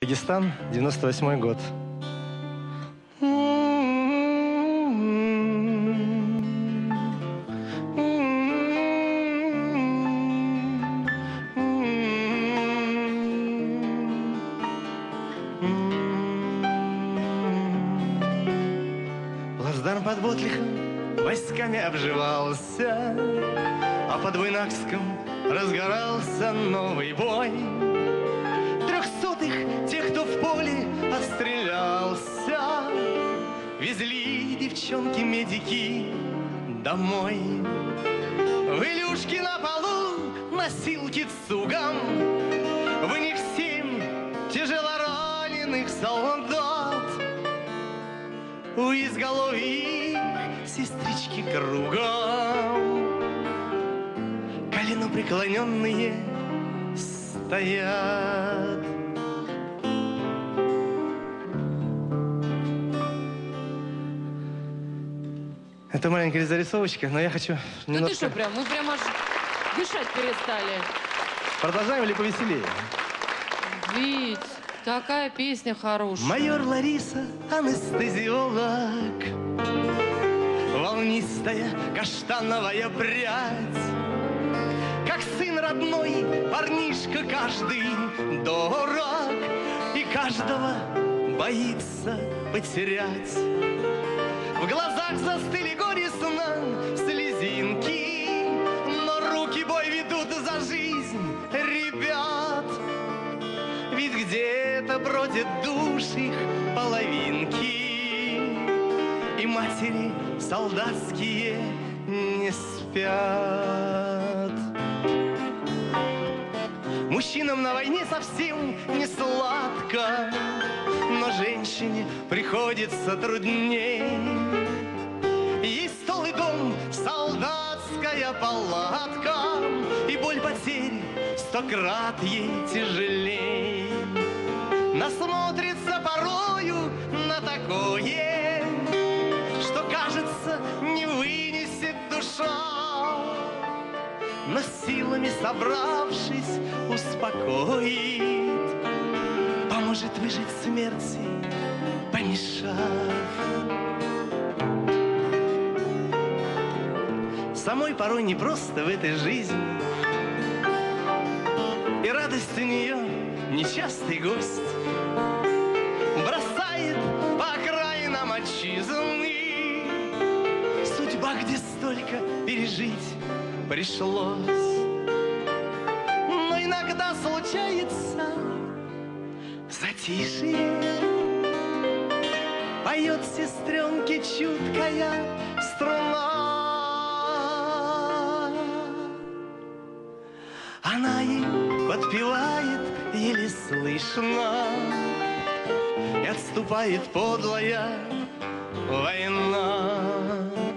Дагестан, 98-й год. Плацдарм под Ботлихом войсками обживался, а под Буйнакском разгорался новый бой. Трехсотых, тех, кто в поле отстрелялся, везли девчонки-медики домой. В Илюшке на полу носилки цугом, в них 7 тяжелораненых солдат. У изголовья сестрички кругом, колено преклоненные стоят. Это маленькая зарисовочка, но я хочу немножко... Ну ты что, прям, мы прям аж дышать перестали. Продолжаем или повеселее? Вить, такая песня хорошая. Майор Лариса, анестезиолог, волнистая каштановая прядь. Как сын родной, парнишка каждый дорог, и каждого боится потерять. В глазах застыли горестно слезинки, но руки бой ведут за жизнь ребят. Ведь где-то бродят души их половинки, и матери солдатские не спят. Мужчинам на войне совсем не сладко, но женщине приходится трудней. Есть стол и дом, солдатская палатка, и боль потери 100 крат ей тяжелей. Насмотрится порою на такое, что, кажется, не вынесет душа, но силами собравшись успокоит, поможет выжить смерти, помешав. Самой порой непросто в этой жизни, и радость у нее нечастый гость. Бросает по окраинам отчизны, судьба, где столько пережить пришлось. Но иногда случается затишье, поет сестренке чуткая струна. Она ей подпевает еле слышно, и отступает подлая война.